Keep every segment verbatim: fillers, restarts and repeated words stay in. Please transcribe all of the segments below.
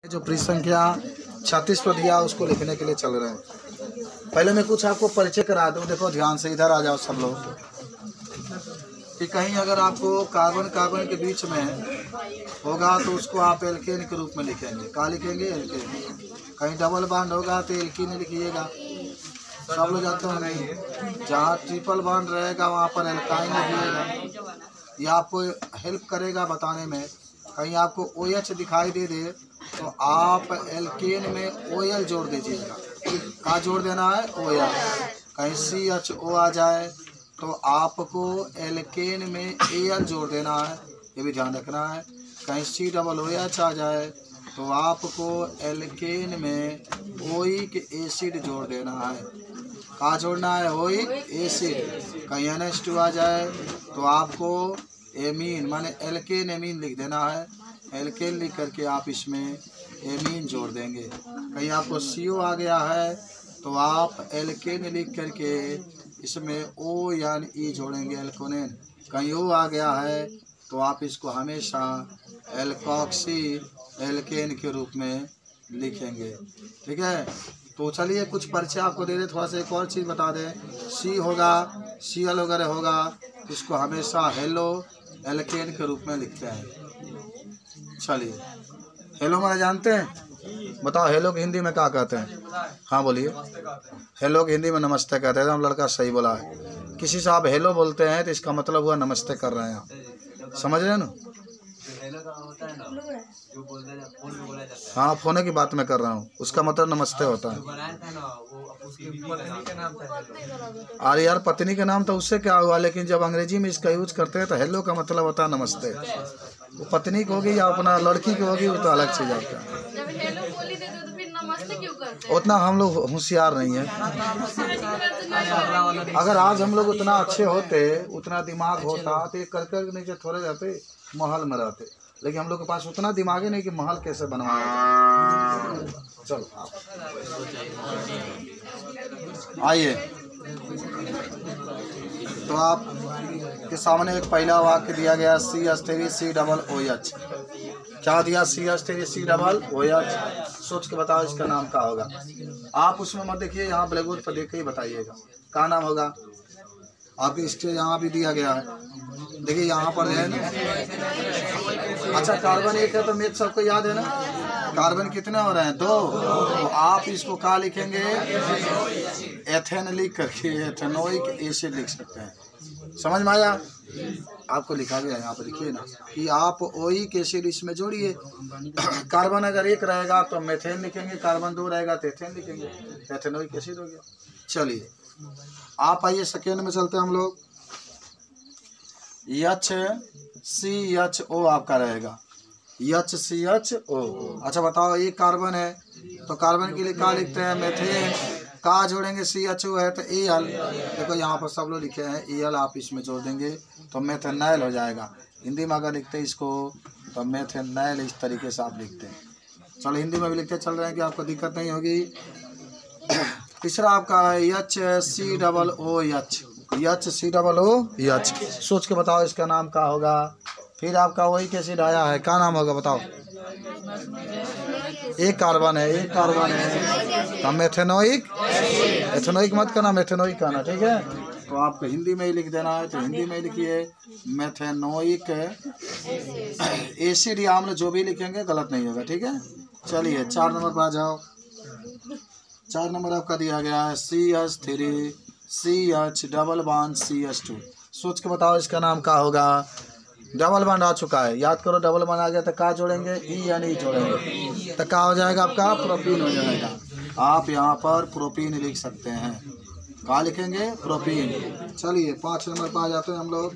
जो पृष्ठ संख्या छत्तीस पर दिया उसको लिखने के लिए चल रहे हैं। पहले मैं कुछ आपको परिचय करा दूं। देखो ध्यान से, इधर आ जाओ सब लोग। कि कहीं अगर आपको कार्बन कार्बन के बीच में होगा तो उसको आप एल्केन के रूप में लिखेंगे। क्या लिखेंगे? एल्केन। कहीं डबल बॉन्ड होगा तो एल्कीन लिखिएगा। सब लोग जानते हो नहीं। जहाँ ट्रिपल बॉन्ड रहेगा वहाँ पर एल्काइन लिखिएगा। ये आपको हेल्प करेगा बताने में। कहीं आपको ओ एच दिखाई दे दे तो आप एल्केन में ओ एल जोड़ दीजिएगा। क्या जोड़ देना है? O L. कहीं सी एच ओ आ जाए तो आपको एल्केन में ए एल जोड़ देना है, ये भी ध्यान रखना है। कहीं सी डबल ओ एच आ जाए तो आपको एल्केन में ओइक एसिड जोड़ देना है। क्या जोड़ना है? Oic acid. कहीं एन एच टू आ जाए तो आपको एमीन माने एल्केन एमीन लिख देना है। एल्केन लिख करके आप इसमें एमीन जोड़ देंगे। कहीं आपको सी ओ आ गया है तो आप एल्केन लिख करके इसमें ओ यानी ई जोड़ेंगे, एल्कोनेन। कहीं ओ आ गया है तो आप इसको हमेशा एल्कॉक्सी एल्केन के रूप में लिखेंगे। ठीक है, तो चलिए कुछ परिचय आपको दे दे। थोड़ा सा एक और चीज़ बता दें। सी होगा, सी एल वगैरह होगा तो इसको हमेशा हेलो एल्केन के रूप में लिखते हैं। चलिए, हेलो माने जानते हैं? बताओ हेलो की हिंदी में क्या कहते हैं? हाँ बोलिए। हेलो की हिंदी में नमस्ते कहते हैं। हम लड़का सही बोला है। किसी से आप हेलो बोलते हैं तो इसका मतलब हुआ नमस्ते कर रहे हैं आप। समझ रहे हैं ना? हाँ, फोन की बात मैं कर रहा हूँ, उसका मतलब नमस्ते होता है। अरे यार, पत्नी का नाम तो उससे क्या हुआ, लेकिन जब अंग्रेजी में इसका यूज करते हैं तो हेलो का मतलब होता है नमस्ते। वो पत्नी की होगी या अपना लड़की की होगी वो तो अलग चीज आता है। उतना हम लोग होशियार नहीं है। अगर आज हम लोग उतना अच्छे होते, उतना दिमाग होता तो ये कर कर नीचे थोड़े जाते, महल में रहते। लेकिन हम लोग के पास उतना दिमाग ही नहीं कि महल कैसे बनवाया जाए। चलो आइए, तो आप के सामने एक पहला वाक्य दिया गया, C H three C double O H. क्या दिया? C H three C double O H. सोच के बताओ इसका नाम क्या होगा। आप उसमें मत देखिए, यहाँ ब्लैक बोर्ड पर देख के ही बताइएगा क्या नाम होगा। आपके स्टेज यहाँ भी दिया गया है, देखिए यहाँ पर है ना। अच्छा, कार्बन एक है तो मेथ सबको याद है ना। कार्बन कितने हो रहे हैं? दो। तो आप इसको क्या लिखेंगे? एथेन लिख करके एथेनोइक एसिड लिख सकते हैं। समझ में आया? आपको लिखा गया यहाँ पर, लिखिए ना कि आप ओइक एसिड इसमें जोड़िए। कार्बन अगर एक रहेगा तो मेथेन लिखेंगे, कार्बन दो रहेगा तो एथेन लिखेंगे, एथेनोइक एसिड हो गया। चलिए आप आइए, सेकेंड में चलते हैं हम लोग। एच सी एच ओ आपका रहेगा, एच सी एच ओ। अच्छा बताओ, एक कार्बन है तो कार्बन के लिए क्या लिखते हैं? मेथेन। का जोड़ेंगे? सी एच ओ है तो ए एल। देखो यहाँ पर सब लोग लिखे हैं ए एल, आप इसमें जोड़ देंगे तो मेथेनाइल हो जाएगा। हिंदी में अगर लिखते हैं इसको तो मेथेनाइल, इस तरीके से आप लिखते हैं। चलो हिंदी में भी लिखते चल रहे हैं कि आपको दिक्कत नहीं होगी। तीसरा आपका H C double O H, H C double O H. सोच के बताओ इसका नाम क्या होगा। फिर आपका वही एसिड आया है, क्या नाम होगा बताओ? एक कार्बन है, एक कार्बन है तो मेथेनोइक। एथेनोइक मत करना, मेथेनोइक करना, ठीक है। तो आपको हिंदी में ही लिख देना है तो हिंदी में लिखिए मेथेनोइक एसिड या अम्ल, जो भी लिखेंगे गलत नहीं होगा, ठीक है। चलिए चार नंबर पर आ जाओ। चार नंबर आपका दिया गया है C H three C H double bond C H two. सोच के बताओ इसका नाम क्या होगा। डबल बॉन्ड आ चुका है, याद करो डबल बॉन्ड आ गया तो क्या जोड़ेंगे? ई यानी ई जोड़ेंगे तो क्या हो जाएगा आपका? प्रोपीन हो जाएगा। आप यहाँ पर प्रोपीन लिख सकते हैं। क्या लिखेंगे? प्रोपीन। चलिए पाँच नंबर पर आ जाते हैं हम लोग।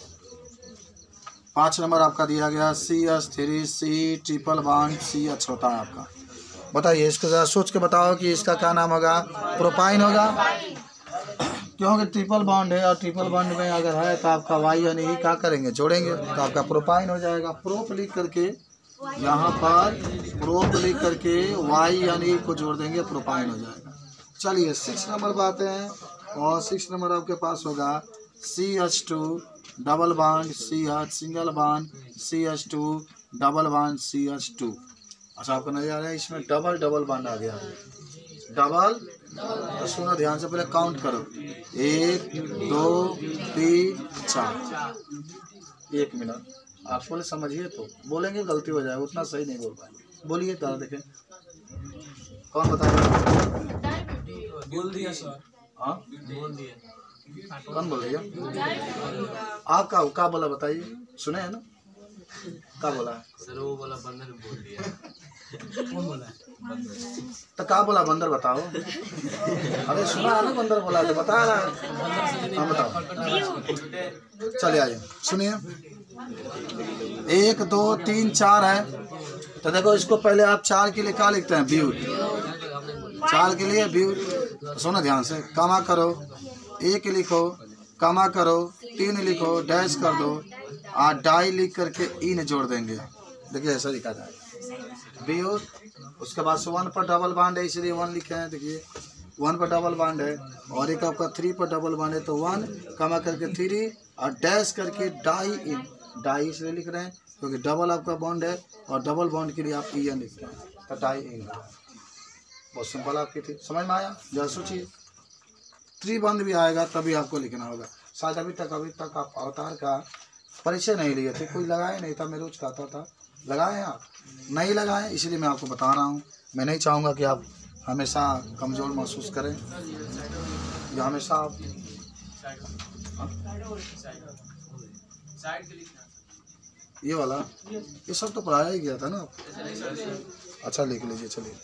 पाँच नंबर आपका दिया गया C H three C triple bond C H होता है आपका। बताइए इसको जरा सोच के बताओ कि इसका क्या नाम होगा। प्रोपाइन होगा, क्योंकि ट्रिपल बॉन्ड है और ट्रिपल बॉन्ड में अगर है तो आपका वाई यानी ही क्या करेंगे? जोड़ेंगे तो आपका प्रोपाइन हो जाएगा। प्रोप लिख करके यहाँ पर प्रोप लिख करके वाई यानी को जोड़ देंगे, प्रोपाइन हो जाएगा। चलिए सिक्स नंबर पर आते हैं और सिक्स नंबर आपके पास होगा C H two double bond C H single bond C H two double bond C H two. अच्छा आपको नजर आ रहा है, इसमें डबल डबल बॉन्ड आ गया, डबल। तो सुनो ध्यान से, पहले काउंट करो, एक दो तीन चार। एक मिनट आप बोले समझिए तो बोलेंगे गलती हो जाए, उतना सही नहीं बोल पाए। बोलिए तो देखें कौन बताएगा। बोल दिया सर। हाँ बोल दिया। कौन बोल दिया? आप का क्या बोला बताइए, सुने हैं ना क्या बोला है? सर वो बोला बंदर बोल दिया। कौन बोला? तो क्या बोला बंदर बताओ। अरे सुना है ना बंदर बोला तो बता रहा है। हाँ बताओ, चलिए आइए सुनिए। एक दो तीन चार है, तो देखो इसको पहले आप चार के लिए क्या लिखते हैं, ब्यूट। चार के लिए ब्यूट, सुनो ध्यान से, कमा करो, एक लिखो, कमा करो, तीन लिखो, डैश कर दो, और डाई लिख करके इन जोड़ देंगे। देखिए ऐसा लिखा जाए ब्यूट। उसके बाद से वन पर डबल बॉन्ड है, इसलिए वन लिखे हैं। देखिए वन पर डबल बॉन्ड है, और एक आपका थ्री पर डबल बॉन्ड है, तो वन कमा करके थ्री और डैश करके डाई इन। डाई इसलिए लिख रहे हैं क्योंकि डबल आपका बॉन्ड है, और डबल बॉन्ड के लिए आप ई एन लिखते हैं, तो डाई इन। बहुत सिंपल आपकी थी, समझ में आया? जरा सोचिए, त्रिबंध भी आएगा तभी आपको लिखना होगा। शायद अभी तक अभी तक आप अवतार का परिचय नहीं लिए थे, कोई लगाए नहीं था, मैं रोज कहता था लगाए, आप नहीं लगाए, इसलिए मैं आपको बता रहा हूँ। मैं नहीं चाहूँगा कि आप हमेशा कमज़ोर महसूस करें, या हमेशा आप ये वाला ये सब तो पढ़ाया ही गया था ना। अच्छा लिख लीजिए, चलिए।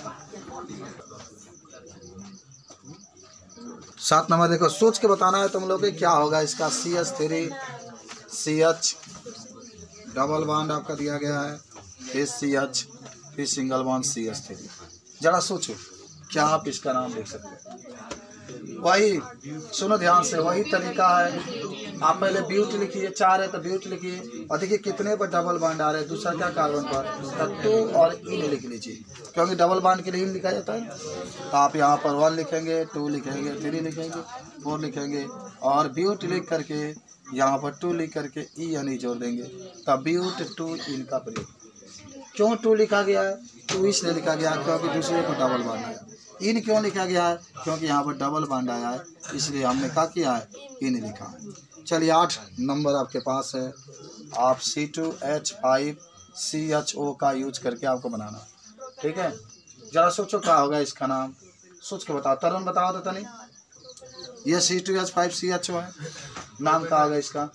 सात नंबर देखो, सोच के बताना है तुम लोग क्या होगा इसका। C H three C H double bond आपका दिया गया है, फिर सी एच, फिर single bond C H three. जरा सोचो क्या आप इसका नाम लिख सकते हैं। वही सुनो ध्यान से, वही तरीका है। आप पहले ब्यूट लिखिए, चार है तो ब्यूट लिखिए, और देखिए कितने पर डबल बॉन्ड आ रहे हैं, दूसरा क्या कार्बन पर, तो टू और इन लिख लीजिए, क्योंकि डबल बॉन्ड के लिए इन लिखा जाता है। तो आप यहाँ पर वन लिखेंगे, टू लिखेंगे, थ्री लिखेंगे, फोर लिखेंगे, और ब्यूट लिख करके यहाँ पर टू लिख करके ई यानी जोड़ देंगे, तब ब्यूट टू इन का प्रयोग। क्यों टू लिखा गया है? टू इसलिए लिखा गया है क्योंकि दूसरे पर डबल बॉन्ड आया। इन क्यों लिखा गया है? क्योंकि यहाँ पर डबल बॉन्ड आया है, इसलिए हमने क्या किया है, इन लिखा है। चलिए आठ नंबर आपके पास है, आप C two H five C H O का यूज करके आपको बनाना, ठीक है। जरा सोचो क्या होगा इसका नाम, सोच के बताओ। तरुण बताओ तो तनी, ये C two H five C H O है, नाम क्या होगा इसका?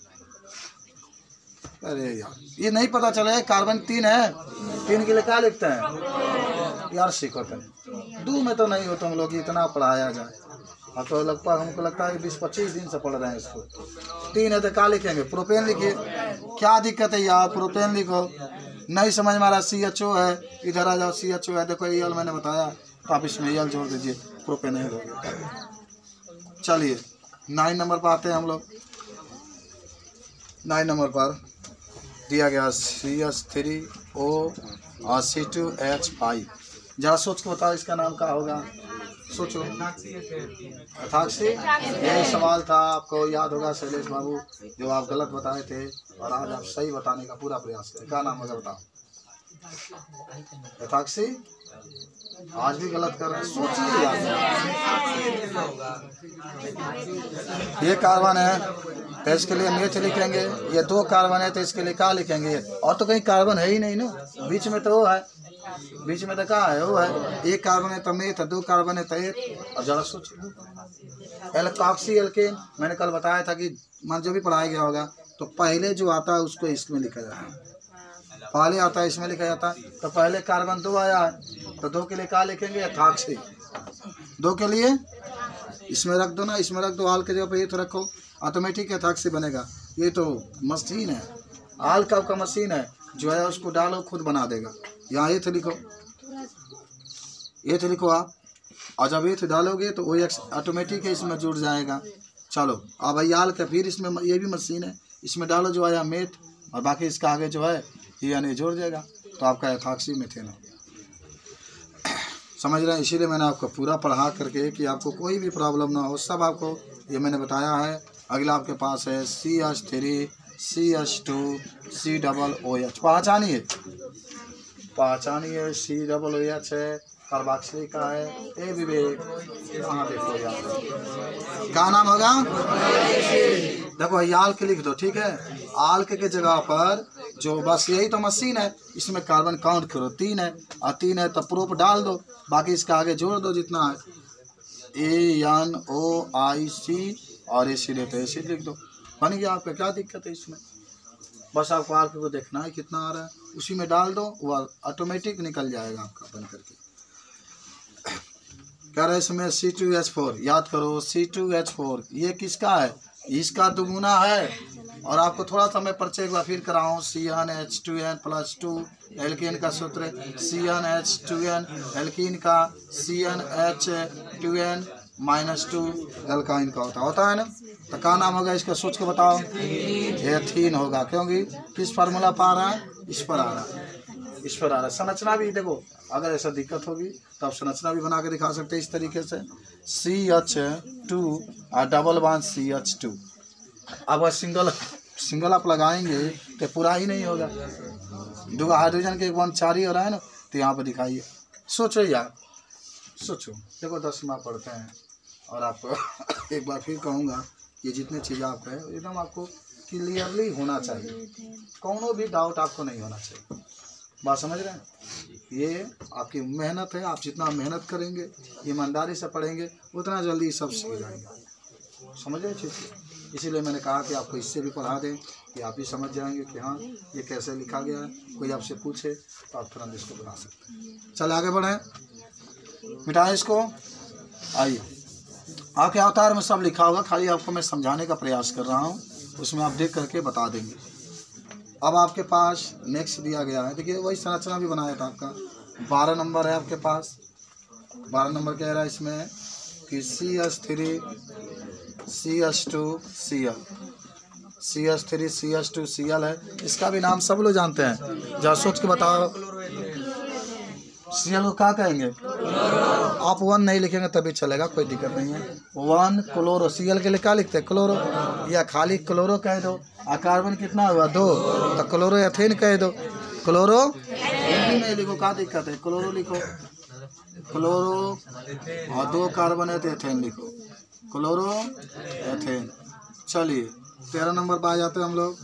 अरे यार ये नहीं पता चले, कार्बन तीन है, तीन के लिए क्या लिखते हैं यार, सीखो तनी। दो में तो नहीं हो तुम लोग, इतना पढ़ाया जाए। अब तो लगभग हमको लगता है बीस पच्चीस दिन से पढ़ रहे हैं इसको। तीन है तो क्या लिखेंगे, प्रोपेन लिखिए। क्या दिक्कत है यार, प्रोपेन लिखो। नहीं समझ में आ रहा, सी एच ओ है, इधर आ जाओ, सी एच ओ है, देखो यल मैंने बताया, तो आप इसमें यल जोड़ दीजिए, प्रोपेन है। चलिए नाइन नंबर पर आते हैं हम लोग। नाइन नंबर पर दिया गया सी एच थ्री ओ और सी टू एच फाइव। जरा सोच के बताओ इसका नाम क्या होगा, सोचो। एथॉक्सी, यही सवाल था, आपको याद होगा शैलेश बाबू, जो आप गलत बताए थे, और आज आप सही बताने का पूरा प्रयास करें। क्या नाम होगा बताओ? एथॉक्सी, आज भी गलत कर रहे हैं, सोचिए यार। ये कार्बन है तो इसके लिए मेथ लिखेंगे, ये दो कार्बन है तो इसके लिए क्या लिखेंगे, और तो कहीं कार्बन है ही नहीं ना, बीच में तो वो है, बीच में तो क्या है, वो है। एक कार्बन है तो मेथ, दो कार्बन है तो एक। और जरा सोचिए एल्कॉक्सी एल्केन, मैंने कल बताया था कि मान जो भी पढ़ाया गया होगा, तो पहले जो आता है उसको इसमें लिखा जाता है, पहले आता है इसमें लिखा जाता है। तो पहले कार्बन दो आया है, तो दो के लिए क्या लिखेंगे, एथॉक्सी। दो के लिए इसमें रख दो ना, इसमें रख दो, आल के जगह पे ये तो रखो, ऑटोमेटिक एथॉक्सी बनेगा। ये तो मशीन है, आल का आपका मशीन है, जो है उसको डालो खुद बना देगा। यहाँ ये तो लिखो, ये तो लिखो आप, और जब ये तो डालोगे तो वो ऑटोमेटिक है इसमें जुड़ जाएगा। चलो अब आल का, फिर इसमें ये भी मशीन है, इसमें डालो जो आया मेथ, और बाकी इसका आगे जो है ये यानी जोड़ जाएगा, तो आपका एथॉक्सी मीथेन हो। समझ रहे हैं, इसीलिए मैंने आपको पूरा पढ़ा करके कि आपको कोई भी प्रॉब्लम ना हो, सब आपको ये मैंने बताया है। अगला आपके पास है C H three C H two C double O H, पहचानिए पहचानिए, सी डबल एच है, कार्बोक्सिलिक का है, ए विवेक, कहाँ देखो यार, क्या नाम होगा? देखो याल के लिख दो, ठीक है। आल के, के जगह पर जो बस यही तो मशीन है, इसमें कार्बन काउंट करो, तीन है और तीन है तो प्रूफ डाल दो, बाकी इसका आगे जोड़ दो जितना है, ए एन ओ आई सी और एसिड है तो एसिड लिख दो, बन गया आपका। क्या दिक्कत है इसमें? बस आपको आल को देखना है कितना आ रहा है, उसी में डाल दो, वह ऑटोमेटिक निकल जाएगा आपका बन करके। कह रहे इसमें सी टू एच फोर, याद करो सी टू एच फोर ये किसका है? इसका दुगुना है। और आपको थोड़ा सा मैं परिचय एक बार फिर कराऊँ, C N H two N plus two, alkene का सूत्र C N H two N, alkene का C N H two N minus two, alkyne का होता होता है ना। तो क्या नाम होगा इसका, सोच के बताओ। एथीन होगा, क्योंकि किस फार्मूला पर आ रहा है? इस पर आ रहा है, इस पर आ रहा है। संरचना भी देखो, अगर ऐसा दिक्कत होगी तो आप संरचना भी बना के दिखा सकते हैं इस तरीके से, सी एच टू और double one C H two. अब सिंगल सिंगल आप लगाएंगे तो पूरा ही नहीं होगा, दो हाइड्रोजन के एक वन चार ही हो रहा है ना, तो यहाँ पर दिखाइए। सोचो यार, सोचो। देखो दसवां पढ़ते हैं और आपको एक बार फिर कहूँगा, ये जितने चीज़ें आप कहें एकदम आपको क्लियरली होना चाहिए, कोनो भी डाउट आपको नहीं होना चाहिए। बात समझ रहे हैं? ये आपकी मेहनत है, आप जितना मेहनत करेंगे, ईमानदारी से पढ़ेंगे, उतना जल्दी सब सीख जाएंगे। समझ रहे चीज़? इसीलिए मैंने कहा कि आपको इससे भी पढ़ा दें कि आप भी समझ जाएंगे कि हाँ ये कैसे लिखा गया है। कोई आपसे पूछे तो आप तुरंत इसको बना सकते हैं। चले आगे बढ़ें, मिटाएं इसको। आइए, आपके अवतार में सब लिखा होगा, खाली आपको मैं समझाने का प्रयास कर रहा हूँ, उसमें आप देख करके बता देंगे। अब आपके पास नेक्स्ट दिया गया है, देखिए वही संरचना भी बनाया था आपका, बारह नंबर है आपके पास। बारह नंबर कह रहा है इसमें कि C S three C S two C L, C S three C S two C L है। इसका भी नाम सब लोग जानते हैं, जरा सोच के बताओ सी एल को क्या कहेंगे? आप वन नहीं लिखेंगे तभी चलेगा, कोई दिक्कत नहीं है। वन क्लोरो, सी एल के लिए क्या लिखते हैं? क्लोरो, या खाली क्लोरो कह दो। और कार्बन कितना हुआ? दो, तो क्लोरो एथेन कह दो। क्लोरो हिंदी में लिखो, क्या दिक्कत है? क्लोरो लिखो, क्लोरो, और दो कार्बन है तो एथेन लिखो, क्लोरो एथेन। चलिए तेरह नंबर पर आ जाते हैं हम लोग।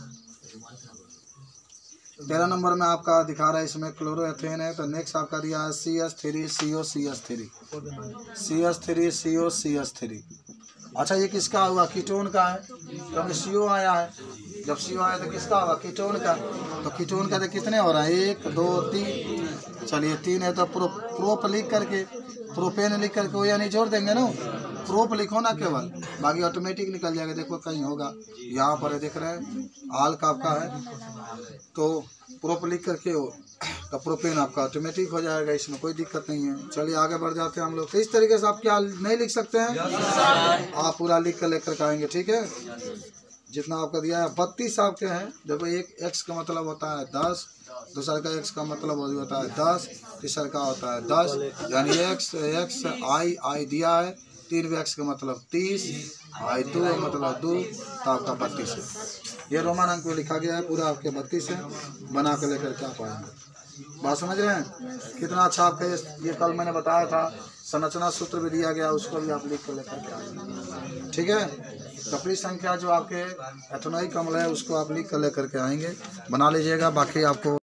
तेरह नंबर में आपका दिखा रहा है इसमें क्लोरो एथेन है, तो नेक्स्ट आपका दिया है C S three C O C S three, C S three C O C S three. अच्छा ये किसका हुआ? कीटोन का है, क्योंकि सी ओ आया है। जब सी ओ आया तो किसका होगा? कीटोन का। तो कीटोन का तो कितने हो रहा है? एक दो तीन। चलिए तीन है तो प्रो प्रोप लिख करके, प्रोपेन लिख करके वो यानी जोड़ देंगे ना, प्रोप लिखो ना केवल, बाकी ऑटोमेटिक निकल जाएगा। देखो कहीं होगा, यहाँ पर है, देख रहे हैं आल का आपका है, तो प्रोप लिख करके हो तो प्रोपेन आपका ऑटोमेटिक हो जाएगा, इसमें कोई दिक्कत नहीं है। चलिए आगे बढ़ जाते हैं हम लोग। तो इस तरीके से आप क्या नहीं लिख सकते हैं, आप पूरा लिख कर लेकर के आएंगे, ठीक है। जितना आपका दिया है बत्तीस आपके हैं। देखो एक एक्स का मतलब होता है दस, दूसरा का एक्स का मतलब होता है दस, तीसरा का होता है दस, यानी एक्स एक्स आई आई दिया है, तीन एक्स का मतलब तीस, आई दो मतलब दो, तो आपका बत्तीस है। ये रोमान अंक में लिखा गया है, पूरा आपके बत्तीस है, बना कर लेकर क्या पाएंगे। बात समझ रहे हैं? कितना अच्छा आपका ये कल मैंने बताया था, संरचना सूत्र भी दिया गया, उसको भी आप लिख कर लेकर के आएंगे, ठीक है। कपड़ी संख्या जो आपके एथेनॉइक अम्ल है उसको आप लिख कर लेकर के आएंगे, बना लीजिएगा। बाकी आपको